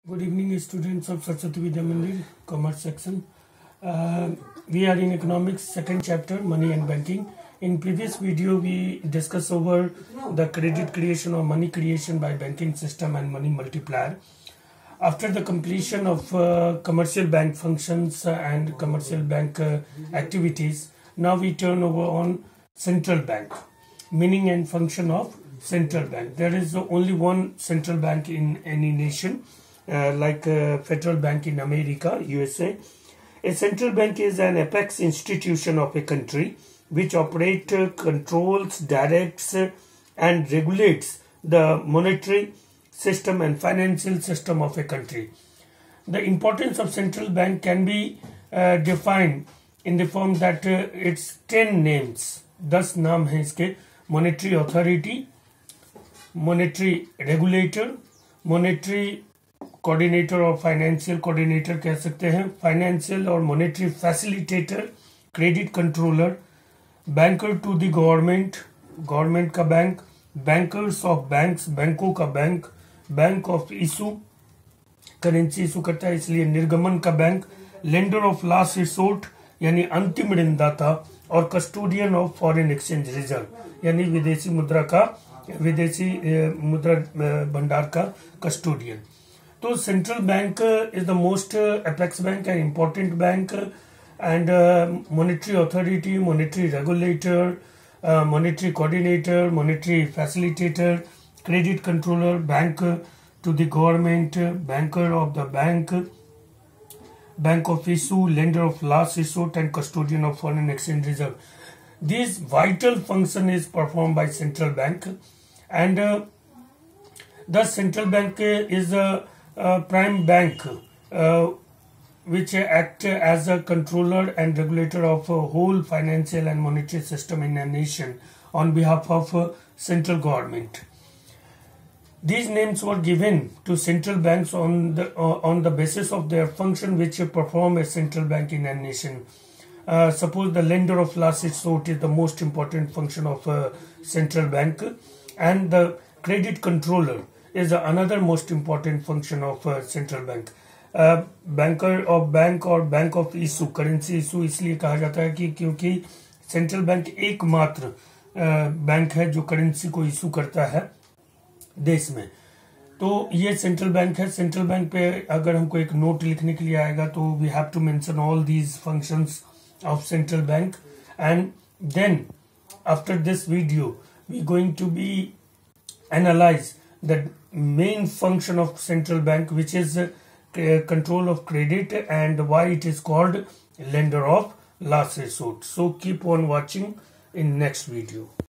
Good evening, students of Saraswati Vidya Mandir, Commerce section. We are in Economics, second chapter, Money and Banking. In previous video, we discussed over the credit creation or money creation by banking system and money multiplier. After the completion of commercial bank functions and commercial bank activities, now we turn over on central bank, meaning and function of central bank. There is only one central bank in any nation. Like Federal Bank in America, USA. A central bank is an apex institution of a country which operates, controls, directs and regulates the monetary system and financial system of a country. The importance of central bank can be defined in the form that it's 10 names. 10 नाम हैं इसके: monetary authority, monetary regulator, monetary coordinator और financial coordinator कह सकते हैं, financial और monetary facilitator, credit controller, banker to the government, government का bank, bankers of banks, बैंकों का bank, bank of issue, currency issue करता है इसलिए निर्गमन का bank, lender of last resort यानी अंतिम ऋणदाता, और custodian of foreign exchange reserve यानी विदेशी मुद्रा भंडार का custodian. So central bank is the most apex bank and important bank, and monetary authority, monetary regulator, monetary coordinator, monetary facilitator, credit controller, banker to the government, banker of the bank, bank of issue, lender of last resort, and custodian of foreign exchange reserve. This vital function is performed by central bank, and the central bank is a prime bank which act as a controller and regulator of a whole financial and monetary system in a nation on behalf of central government. These names were given to central banks on the basis of their function which perform a central bank in a nation. Suppose the lender of last resort is the most important function of a central bank, and the credit controller is another most important function of central bank. Banker of bank और bank of issue, currency issue इसलिए कहा जाता है कि क्योंकि central bank एकमात्र bank है जो करेंसी को इशू करता है देश में. तो ये सेंट्रल बैंक है. सेंट्रल बैंक पे अगर हमको एक नोट लिखने के लिए आएगा तो we have to mention all these functions of central bank, and then after this video we going to be analyse the main function of central bank, which is control of credit, and why it is called lender of last resort. So keep on watching in next video.